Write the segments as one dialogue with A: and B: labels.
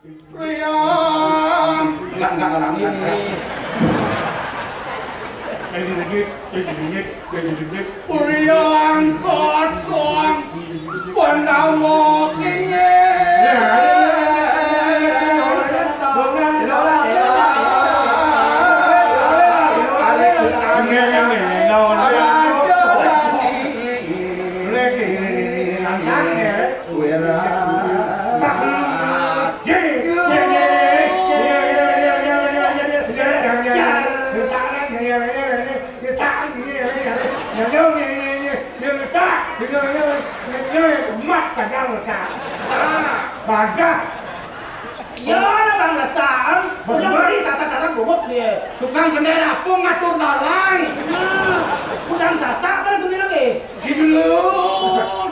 A: Rian. Enggak lagi. Rian kosong. Pandawo kenge.
B: Baga. Ya, ada bang letaan. Udah mari tata-tata bobot dia.
A: Tukang bendera pun ngatur dalang.
B: Nah, udang sata apa itu lagi?
A: Sigelut.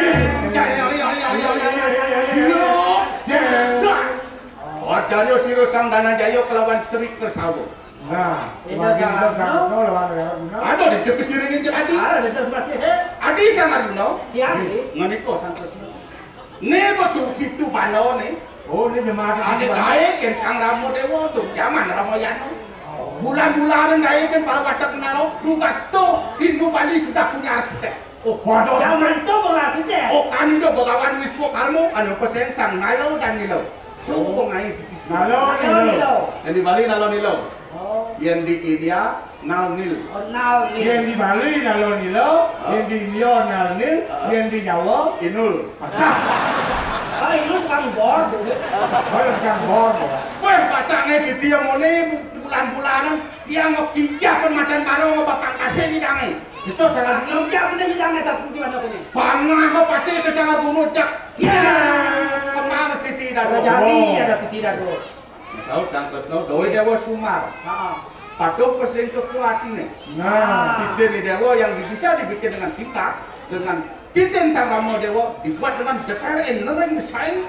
A: Sigelut. Awas Jaryo Siro Sang Dananjaya kelawan Sri Kersawo.
B: Nah, itu sangat lawan.
A: Ada di tepi siringin jeung Adi.
B: Ada di tempat sih.
A: Adi sangat Arjuna.
B: Tiang.
A: Nganiko Sang Kresna. Ne betul situ Pandawa ne.
B: Oh, ini jemaat
A: Ane gaekeun Sang Rama Dewa tuh zaman Ramayana. Bulan-bulan gaekeun para watak naro tugas to Hindu Bali sudah punya arsitek.
B: Oh, waduh. Zaman itu berarti teh.
A: Oh kanido Begawan Wiswakarma anu pesen Sang Nilo dan Nilo. Tuh pengai titis.
B: Nalo.
A: Yang di Bali Nalo Nilo.
B: Oh.
A: Yang di India Nal Nil.
B: Nal Nil.
C: Yang di Bali Nalo Nilo, yang di India Nal Nil, yang di Jawa
A: Inul.
B: Oh, ini tukang bor.
C: tukang bor.
A: Weh batangnya di dia mone bulan-bulanan dia ngekijah madan karo ngepapang kasih ngidange.
C: Itu sangat
B: Kerja penting kita ngetar tujuan apa ini?
A: Panah ke pasir ke sangat bunuh cak. Ya. Kemana titi
B: Ada
A: dado.
B: jadi ada ketidak tuh.
A: Tahu Sang Kresna Dewa Dewa Sumar. Paduh presiden kekuatan nih.
C: Nah,
A: Titen Dewa yang bisa dibikin dengan singkat dengan Titen Sang Rama Dewa dibuat dengan detail engineering design.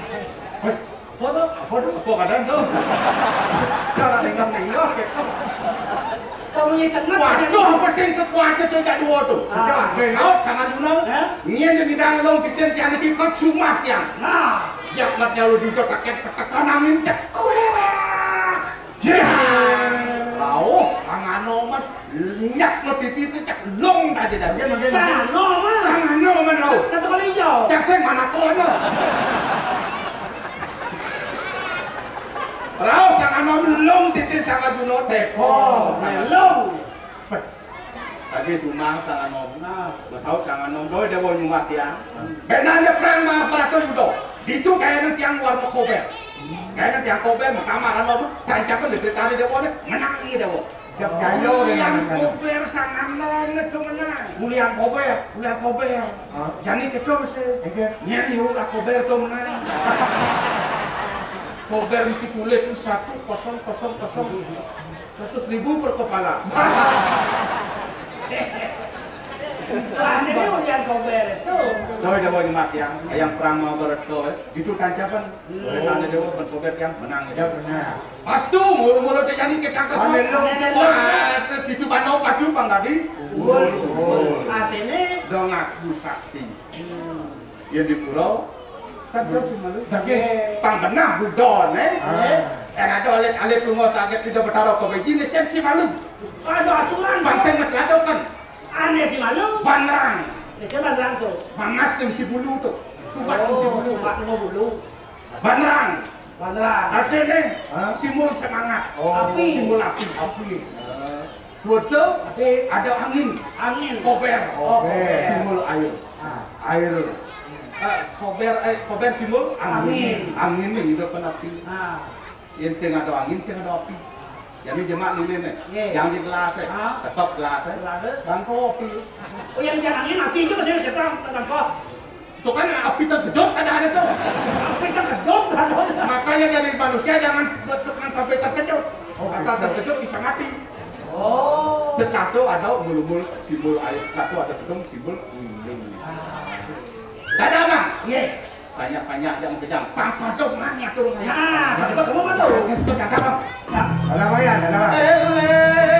A: Foto, kok kadang tuh. Cara nengok gitu.
B: Kamu yang tengah.
A: Waduh, persen kekuatan itu jadi dua tuh. Saud sangat gunung. Ini jadi danglong Titen tiang dikikot sumah tiang.
B: Nah,
A: Jakmatnya lu dicot rakyat ketekan angin cek. Tahu, sangano man nyak no titi itu cek long tadi dah. Sangano man tahu.
B: kata kali hijau.
A: Cek saya mana kono. Tahu sangano long titi sangat bunuh teko.
B: Hello.
A: Tadi sumang sangano. Besau sangano boy dia mau nyumat ya. Benarnya perang Mahabharata sudah. Itu kayaknya tiang warna kober. Kayaknya tiang kober kamaran lo tancakan di tadi dia menang ini dia.
C: siap gayo
A: Yang
C: dengan
A: kober sangano itu menang.
C: mulian kober.
A: Jadi kita mesti nyari ulah kober itu menang. Kober mesti tulis 1000 100.000 per kepala.
B: Ini ujian kober itu.
A: Dewa Dewa nyemat yang perang Mahabharata itu tancapan oleh tanda Dewa berkober yang menang ya benar. Pastu mulu-mulu dia jadi Sang Kresna. Wah, itu Pandawa padu Bang tadi.
B: Artinya
A: Dongak sakti. Yang di pulau kan terus malu. Pang benah budon ada alit lungo target tidak bertaruh ke begini censi malu.
B: ada aturan.
A: Bangsa macam kan.
B: Aneh sih malu.
A: Banrang.
B: Itu bandrang tuh.
A: Mangas dengan si bulu tuh. Subat si bulu.
B: Subat mau bulu.
A: Banrang.
B: Bandrang.
A: Artinya simbol semangat.
B: Api.
A: Simbol api. Suatu ada angin.
B: Angin.
A: Kober. Simbol air. Air. Kober simbol angin. Angin ini hidup api. Yang sing ada angin, sing ada api. Jadi jemaat lilin yang di gelas tetap gelas dan kopi.
B: Oh yang angin mati itu masih sekarang kok.
A: Itu kan api terkejut ada tuh.
B: Api terkejut ada.
A: Makanya jadi manusia jangan sampai terkejut. Kalau terkejut bisa mati.
B: Oh.
A: Setelah itu ada mulu-mulu simbol air. Setelah itu ada gedung simbol guling. Dadah bang. Banyak-banyak yang kejam. Papa tuh nanya turun.
B: Nah, itu kamu mana?
A: Itu dadah bang.
C: Ada apa?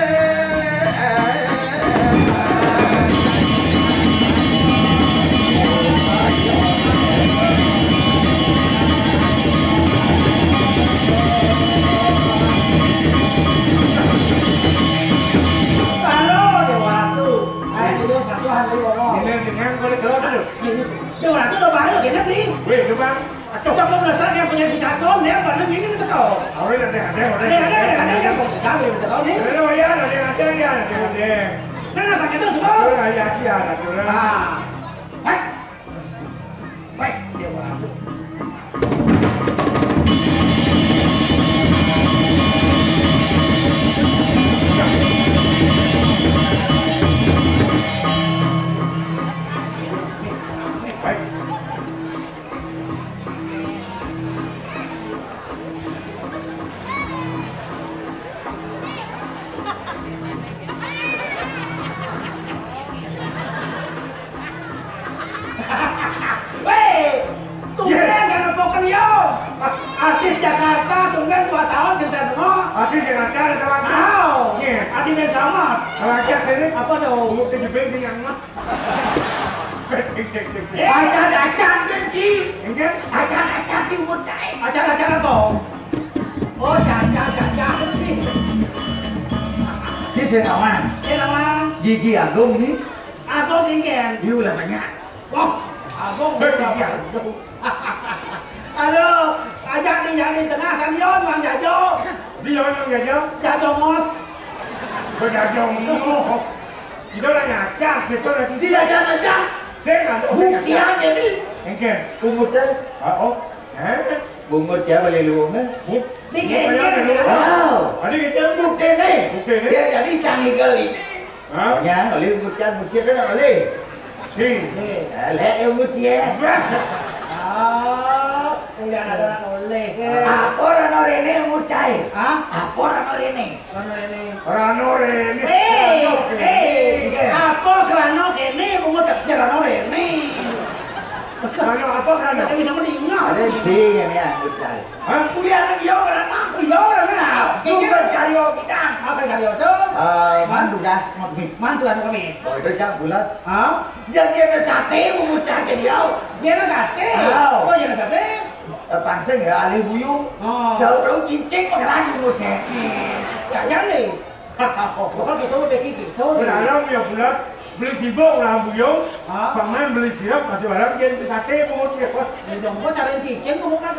B: nhất đi.
C: Wih, itu bang.
B: Trong lúc là sao em punya bicara con nếu mà nó nghĩ nó có.
C: Ở đây là đèn đèn ở đây.
B: Ada yang mau kita beli bicara con ni.
C: Đây đâu ya, là đèn đèn ya, là đèn đèn.
B: Nah, pakai tu
C: Đây
B: semua.
C: là ya kia là được rồi.
B: Ah. Baik. Baik, dia mau ambil. Weh, tumben jangan pokan yo. Artis Jakarta tumben 2 tahun sudah nengok.
C: Artis yang ada teman.
B: Wow,
C: Iya.
B: Adi Ben Selamat.
C: Kalau aja ini
B: Apa dong?
C: umur 17 yang mah. Sik.
B: Acara-acara janji.
C: Enggak?
B: Acara-acara di Wujai. Acara-acara kok. Oh, jangan.
A: Chứ xe nào ăn?
B: Thế nào anh?
A: Gigi Agung ní.
B: Aku tinggal.
A: Yêu là phải nhạc.
B: Oh, aku
C: Iya.
B: Aduh, ajak di tengah Sandion, Bang Jajo.
C: Đi rồi không vậy chứ?
B: Jajo Mos.
C: Bây giờ chồng nó thì đó là nhà cha thì tôi là
A: Đi ra chân là chân.
C: thế là tôi
A: Bụng
C: nhà
A: đi
C: cha.
A: ăn để đi.
C: Anh kia.
A: Bụng một chân.
C: Ồ. Hả?
A: Bụng một chén vào lề luồng á.
C: Bụng.
B: Đi kể kia là gì?
A: Wow.
C: Ở đi cái chân.
A: Bụng trên đi.
C: Bụng trên đi.
A: Trên là đi chàng thì gờ đi.
C: Hả?
A: Nhà nó lên một chân một chiếc đó là nó lên.
C: Sì.
A: Lẽ yêu một chiếc.
B: Ah, udah ada oleh.
A: Apa nó rene một chai.
B: Hah?
A: Apa nó rene.
B: Mana ini?
C: Ranore ini.
B: Apa kerana kene bunga tak kerana ini.
C: Rano apa kan?
B: Kita bisa meninggal.
A: Ở đây thì nè một chai.
C: Hả?
A: Ui ăn nó yêu cái nó.
B: Iya orang nào?
A: Tugas karyo kita.
B: Apa yang kalian tu?
A: Mantugas một mình.
B: Mantu ada kami.
A: Rồi tôi chắc bulas.
B: Hah?
A: Dân kia nó sate của một chai cái điều.
B: Dia nak sate.
A: Wow.
B: Oh, dia nak sate.
A: Bang sinh ở Ali Buyu.
B: Oh.
A: Đầu trấu chín chết mà ra như một chai.
B: Ya jangan ni. Kalau kita lebih gitu.
C: Berdalam ya bulat. Beli sibuk lah buyung.
B: Hah?
C: Paman beli siap masih barang jen sate pun dia kok.
B: Dia dong, kau cara yang cicing kau bukan tu.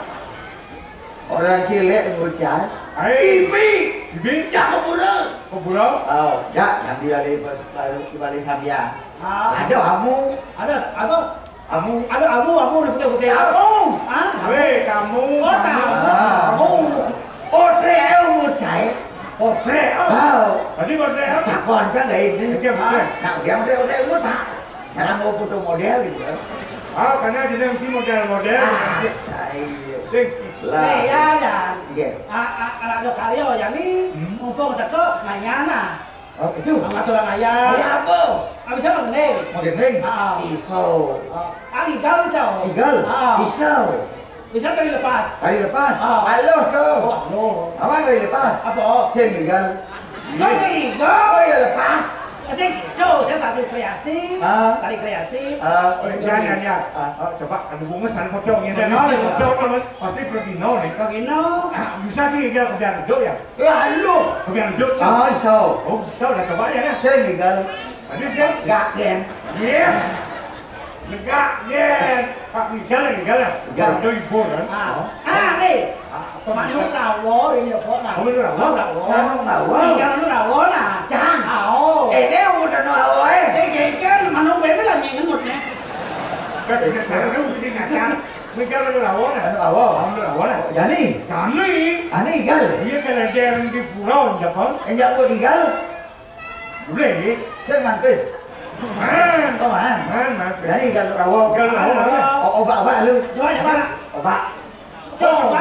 A: Orang chia lệ một chai.
C: Ai?
A: Ibi.
C: Bibi.
A: Chắc có bữa đó.
C: Kok pulau?
A: Ya, yang di Bali Sabia.
B: Ah.
A: Ada kamu.
B: Ada, apa?
A: Kamu.
B: Ada abu di putih-putih.
A: Kamu.
B: Ah?
C: Hei, kamu.
B: Oh, kamu.
A: Otre eo một chai.
C: Oh, treo. Tadi kok treo?
A: Tak còn chắc đấy.
C: Kia betul.
A: Nak dia model lut pak. Nak mau foto model gitu.
C: Ah, karena dia yang model-model. Sing.
B: Lah, ya dan.
A: Iya.
B: Ada karya yang ni, mumpung teko mayana.
A: Oh, itu.
B: Amatur maya.
A: Iya apa?
B: Habis apa ni?
A: Model ning.
B: Ah.
A: Pisau.
B: Igal itu.
A: Tinggal. Pisau.
B: Bisa kali lepas.
A: Hari lepas.
B: Ah.
A: Halo tuh.
B: Oh, no.
A: Apa hari lepas?
B: Apa?
A: Sen tinggal.
B: Kau igal.
A: Oh ya lepas.
B: Asyik, jauh saya tadi kreasi.
A: Ah.
B: Tadi kreasi.
C: Ya. Coba ada bungesan kocok ini dan ada kocok kan. Pasti pergi no nih.
B: Kau gino.
C: Bisa sih dia kebiar duduk ya.
A: Halo.
C: Kebiar duduk.
A: Ah, sao?
C: Oh, bisa udah coba ya.
A: Sen tinggal.
C: Tadi sih.
A: Gak den.
C: Iya. Negak, yeah. Pak Miguel ya.
A: Miguel.
C: Ada ibu kan.
B: Ni. Pemandu rawo ini kok nah.
C: Oh, itu rawo.
A: Nó bảo
B: Jangan lu rawo nah.
A: Chang.
B: Oh.
A: Nếu một nó ơi.
B: Saya kira mana bebe lah yang ngemut ni.
C: Kan saya dulu di ngacan. Miguel itu rawo nah.
A: Nó bảo
C: Kamu rawo nah.
A: Jadi,
C: Kami.
A: aneh tinggal.
C: Iya kan ada yang di pulau Jepang.
A: Enggak mau tinggal.
C: Boleh.
A: Dengan Chris.
C: Man.
A: Có mà.
C: Man.
A: Jadi kalau rawo.
C: Kalau rawo.
A: Obat lu.
B: Coba.
A: Obat.
B: Coba.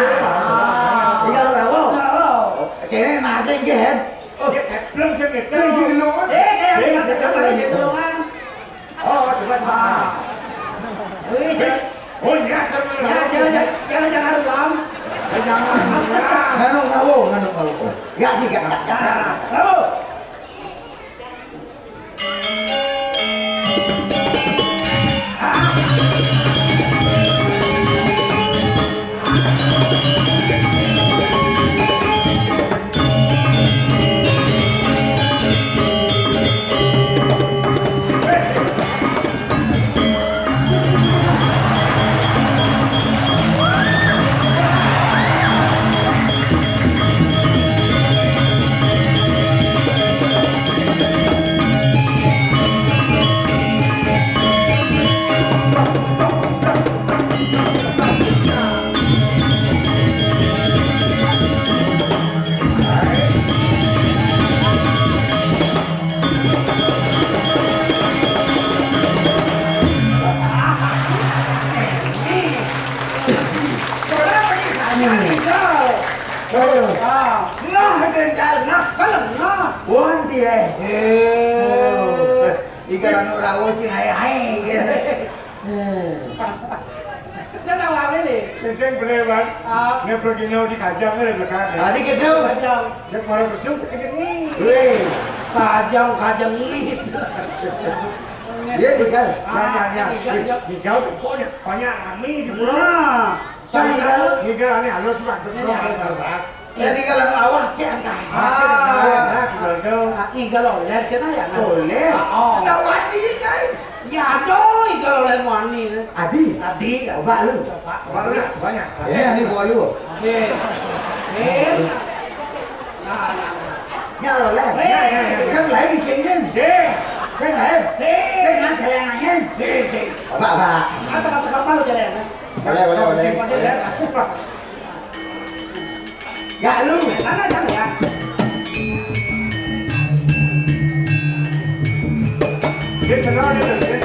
A: Tinggal rawo.
B: Rawo.
A: Cái này là sinh cái hết.
C: Belum saya betul sih no.
B: Saya ingat sekali di tulungan.
C: Oh, coba. Oh, ya kan.
B: Jangan ulang.
C: Jangan.
A: Nganu ngawo. Gak sih gak.
B: Rawo. Ngah den jal nah kalem ngah.
A: Buan dia.
B: Ika anu rawo sing hai gitu. Jangan awal ini.
C: Kenceng belewan. Nggak pergi nyawa di kajang ada belakang.
B: Tadi kita kajang.
C: Saya kemarin bersiul kayak gini.
B: Wih, kajang gitu.
A: Dia tinggal.
C: Ya. Tinggal pokoknya banyak kami di pulau.
B: Nah,
C: Tinggal ini halus banget.
B: jadi kalau awak kan kalau lihat sana ya
A: Boleh. Ada wani kan?
B: ya doi kalau lihat wani
A: Adi. Obat lu.
C: Banyak.
A: Ini bawa lu. Nhà rồi lên. Xem lấy cái chị đi. Thế này. Thế ngã xe lên này nhé. Bà.
B: atau kalau jalan
A: Boleh. Gak lu.
B: Mana jangan ya.
C: Dia senang dia.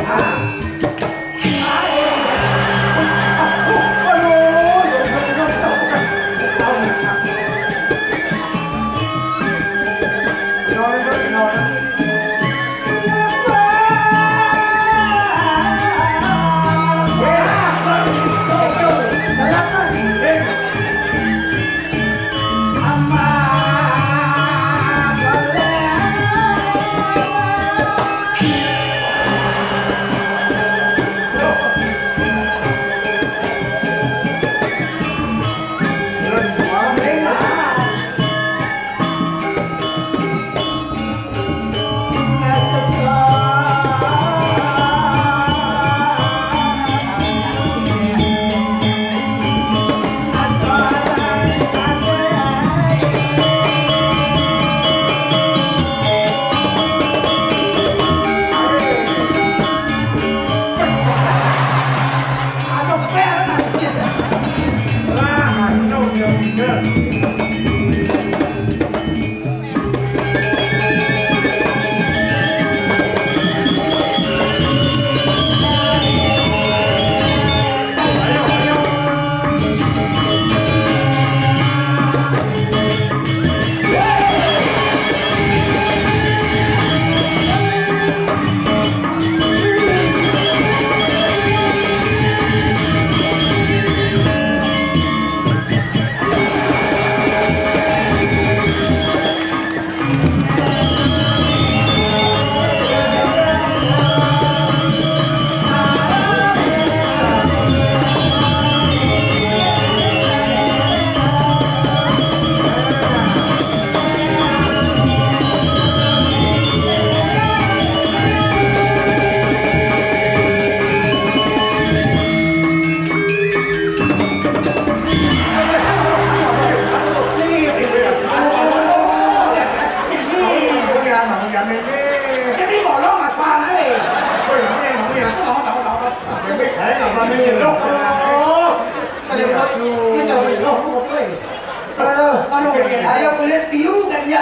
A: Ada kulit piu kan ya?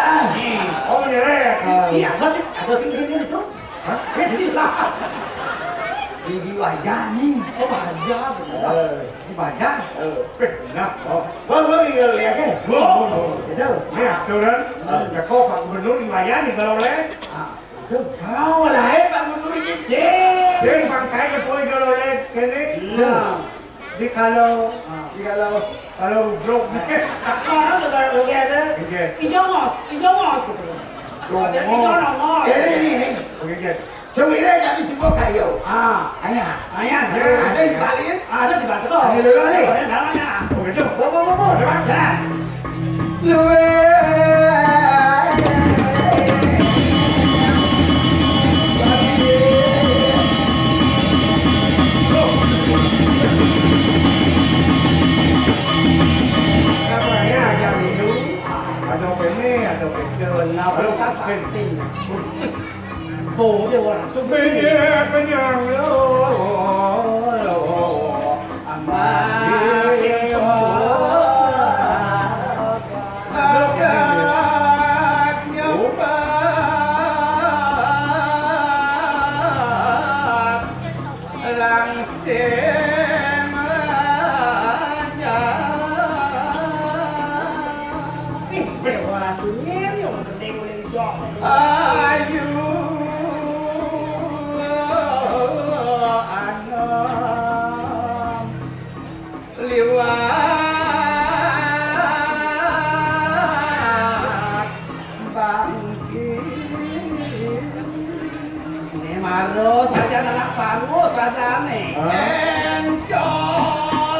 C: Oh ya.
B: Iya, ada sih ini itu.
C: Hah?
A: Di wajah nih.
B: Oh, wajah bener.
C: Di wajah. Nah,
A: Vâng, lihat ke? Itu.
C: lihat tuh kan. Ya kok Pak Gubernur di wajah nih kalau leh.
A: Kau lah Pak Gubernurnya sih.
C: Sing pangkai ke poin kalau leh kene. Di kalau brok
B: Orang juga ada. Hijau ngos gitu. Hijau ngos.
A: Ini.
C: Oke.
A: Sebenarnya jadi sebuah karyo.
B: Ayah.
A: Ada di Bali.
B: Ada di Batu tuh.
A: Ada lolo nih.
B: Namanya.
C: Oke tuh.
A: Bobo.
B: Ya.
A: Luwe.
B: Bố đều là trung
C: Bên
B: bình.
C: kia cái nhàng
A: ayu anom liwat bangkit.
B: Ini maro saja anak baru sadane.
A: Encol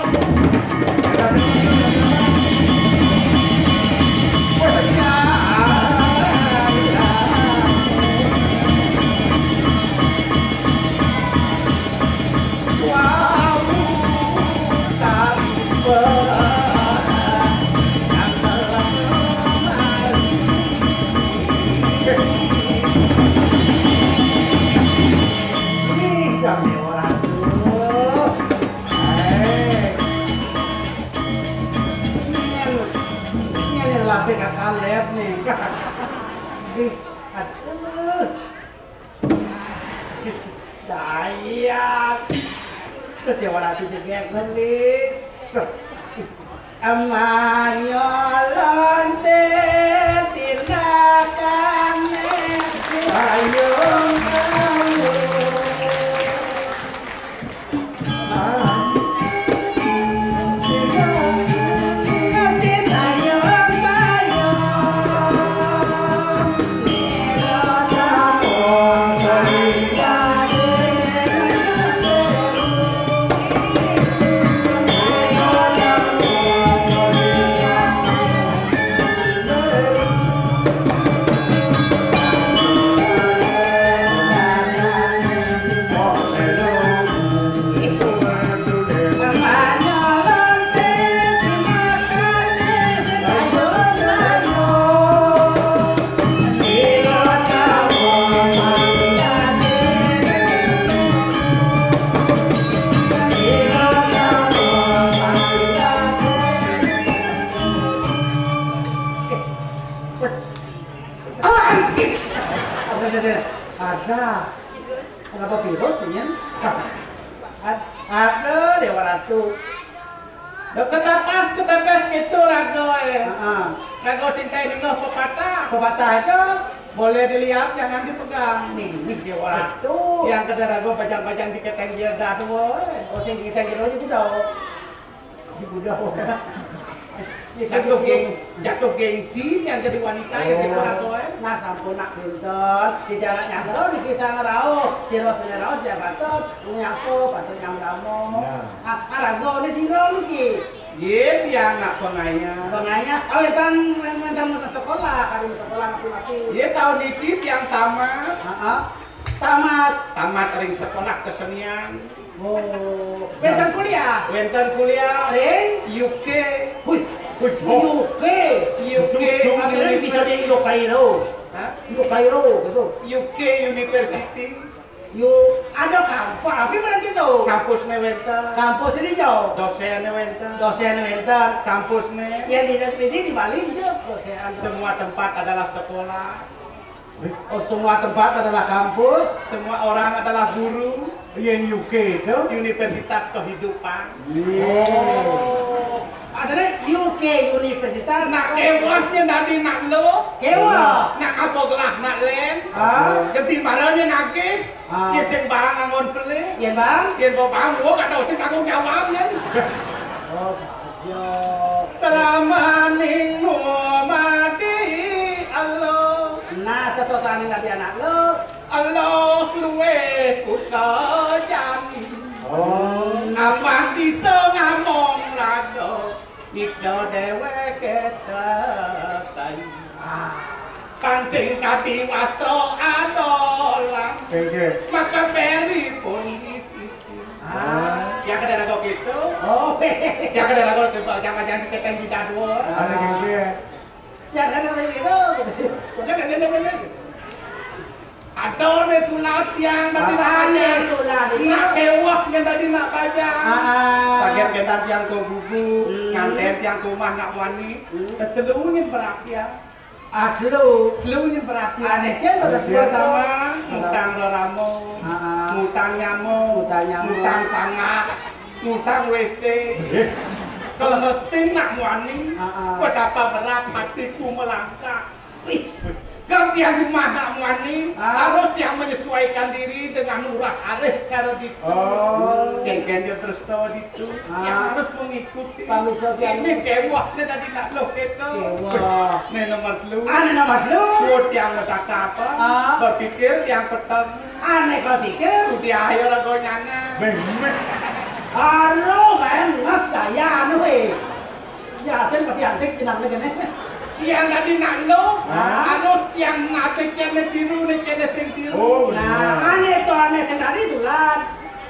B: Ih, kami orang tuh. Ini yang lapik kakak lep nih. Ih, aduh. Dayak. Terus dia orang tuh jegek beli. Amanyo lonte tindakannya ayung kamu. Ada. Kenapa virus ini? Ada Dewa Ratu.
A: ketapes gitu ragoe. Rago cinta ini nggak pepatah.
B: Pepatah itu
A: Boleh dilihat, jangan dipegang.
B: nih Dewa Ratu.
A: Yang kena rago pajang-pajang di keteng dia dah tuh.
B: Oh sing kita kira aja budao. Di budao.
A: Jatuh gengsi yang jadi wanita yang di rago.
B: Nah sampun nak pinter di jalan yang terus di kisah ngerau siro ngerau jabatot nyapo patut nyamramo. Rago ini siro niki.
A: Iya, dia nggak pengaya.
B: Pengaya, awetan masa sekolah, kali sekolah mati-mati.
A: Iya tahun ini yang tamat.
B: Tamat.
A: Tamat ring sekolah kesenian.
B: Oh, wenten kuliah.
A: Wenten kuliah.
B: Ring
A: UK.
B: Wih, UK.
A: UK.
B: Akhirnya bisa di Indo Kairo.
A: Hah?
B: Indo Kairo gitu.
A: UK University.
B: Ada kampus, tapi berarti itu.
A: Kampusnya wenten.
B: Kampus ini jauh.
A: Dosennya wenten.
B: Dosen wenten.
A: Kampusnya.
B: Yang di negeri di Bali itu dosen.
A: Semua tempat adalah sekolah.
B: Oh, semua tempat adalah kampus.
A: Semua orang adalah guru.
C: Yang UK itu.
A: Universitas kehidupan.
B: Oh, adanya UK Universitas.
A: Nak kewahnya tadi nak lo.
B: Kewa.
A: Nak apa gelah nak len. Jadi marahnya nagih. Yang sing barang angon beli.
B: Iya bang.
A: Yang bawa barang gua gak tahu sih tanggung jawabnya.
B: Oh, saja.
A: Teramaning muamadi Allah.
B: Nah, satu tani tadi anak lo.
A: Allah luwe kuka jami.
C: Oh.
A: Abang bisa ngamong rago. Nyiksa dewe kesasai. Kang sing kati wastro adolang.
C: Oke.
A: Maka beri pun sisi. Yang kena rago gitu.
B: Oh,
A: Yang kena rago jangan diketeng di jadwal.
C: Ada gitu ya.
B: jangan lagi gitu.
A: Ada nih tulat yang tadi nanya. Nak kewah yang tadi nak pajang. Sakit kentar yang ke bubu, nganten yang ke rumah nak wani. Tetelunya berakhir. Telunya berakhir.
B: Anehnya udah
A: Pertama, ngutang roramo, ngutang nyamuk, ngutang sangat, ngutang WC. Kalau mesti nak wani, betapa berat hatiku melangkah. Kan tiang rumah nak wani
B: Ah.
A: harus yang menyesuaikan diri dengan murah areh cara di kengken dia terus tahu itu yang harus mengikuti
B: Pamiso tiang
A: ini kewah dia tadi nak loh itu
B: Wah.
A: ini nomor lu
B: Aneh nomor lu.
A: suruh tiang masyarakat
B: Ah.
A: berpikir tiang petang
B: Aneh kau pikir.
A: di akhir agonyana
C: Bemek.
B: Aro kayak ngas daya anu Ya sen pati antik tinang lagi nih.
A: tiang tadi nak lo
B: Ah.
A: harus tiang nate kene tiru ne kene sing tiru
C: Oh,
B: Nah, aneh tuh aneh sendiri tulan.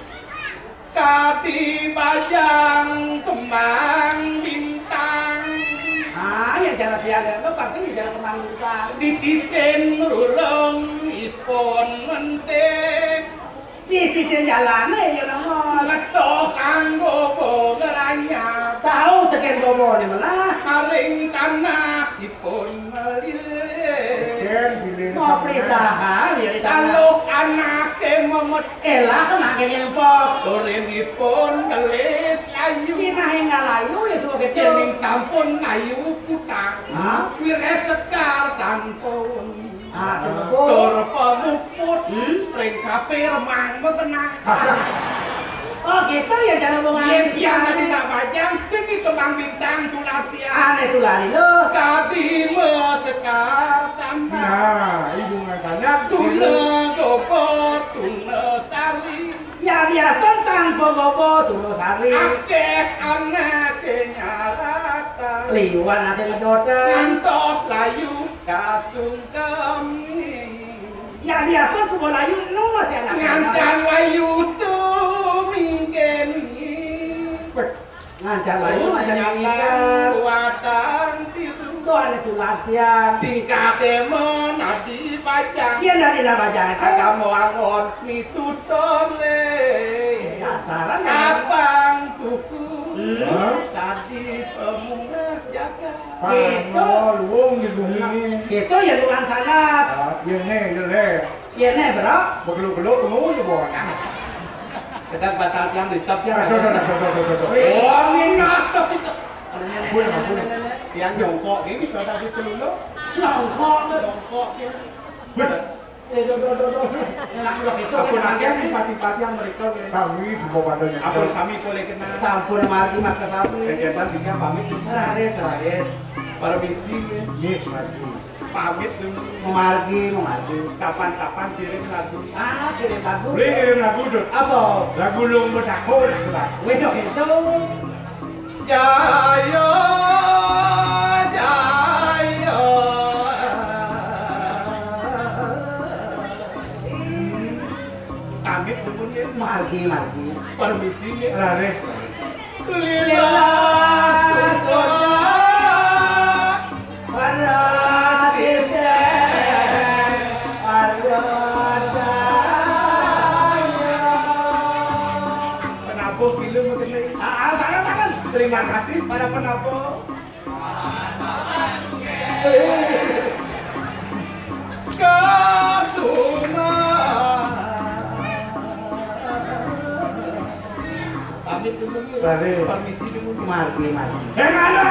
A: kati bajang kembang bintang
B: Ya cara tiada lo pasti cara kemang kita.
A: di sisen rurung ipun mentik
B: Di sisi jalan ya nongol.
A: ngetok kanggo bongeranya
B: Tahu teken bobo nih malah.
A: karing tanah ipun melilih
C: Ken pilih.
B: Mau perisaha ya di tanah.
A: kalau anake memet
B: Elah kena kayak pok.
A: turinipun gelis layu
B: Sinah hingga layu ya semua
A: jening
B: kecil.
A: sampun layu putang
B: Hah?
A: wire sekar tanpa wengi
B: Semua
A: tur pemuput
B: Hmm?
A: ring kape remang metenang
B: Oh gitu ya cara
A: yen
B: hubungan.
A: tiang tadi tak bajang sing kembang bintang tulatian
B: Aneh tulani lo.
A: kadi mesekar sampai
C: Nah, ibu ngatakan
A: tuna gopo tuna sari
B: Ya dia tentang bobo tuh sari.
A: akeh anake nyarata
B: Liwan nanti ngedoten.
A: ngantos layu kasungkemi
B: Ya dia tuh cuma layu nu masih anak.
A: ngancan layu sumingken
B: Ngancan layu ngancan ikan.
A: buatan tiru
B: Tuh aneh tuh latihan.
A: tingkah kemen adi bajang
B: Iya dari nama jangan.
A: agama angon mitutole
B: Dasaran kan.
A: abang tuku
B: Hmm.
A: tadi pemungut jaga
C: Pano luung di bumi.
B: Itu ya bukan sangat.
C: Iya nih, jelek.
B: Ya nih bro.
C: Begeluk-geluk tunggu coba.
A: kita pasal yang disap ya
C: Aduh, aduh, aduh, aduh, aduh, aduh.
A: oh minat tapi
C: Ampun, ampun.
A: yang jongkok ini sudah di celulu
B: Nongkok.
A: jongkok
C: Wih,
B: Do. Enak blok itu.
A: aku nanti yang pati-pati yang mereka
C: sami semua padanya.
A: aku sami boleh kena
B: Sampun margi mak sapi.
A: kegiatan bisa pamit
B: Raris.
A: permisi
C: Nih, mati.
A: pamit dulu
B: Memargi.
A: kapan-kapan kirim lagu
B: Kirim lagu.
C: Boleh kirim lagu tuh.
B: Apa?
C: Lagu luung bertakut lah.
B: Wes dok itu.
A: Jaya Jaya pamit dulu ya
B: Margi.
A: permisi ya
C: Laris.
A: lila susah
B: Pada desa.
A: penabuh film mengenai
B: Tangan.
A: terima kasih pada penabuh Kasuma pamit dulu ya
C: Laris.
A: permisi dulu
B: Margi.
C: Ada.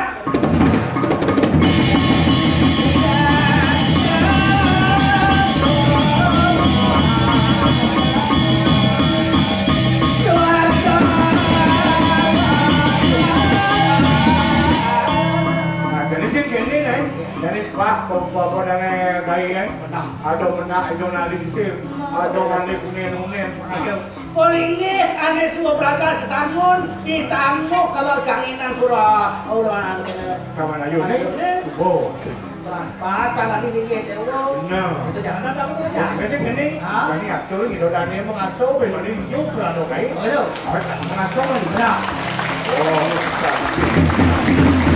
C: Nah, dari sini kini nih, dari Pak, bapak dan bayi kan, ada menak, ada nari di sini, ada nari kuning, ada
B: Polingih ane semua beragam ketangun ditangmu kalau kanginan pura orang
C: kawan ayu nih, oh,
B: pas kalau di linggih dewo
C: benar.
B: itu jangan ada apa ya
C: Biasanya gini, kami atur gitu dan dia mengasuh, bagaimana ini juga ada kain,
B: ayo
C: mengasuh kan,
B: benar
C: oh,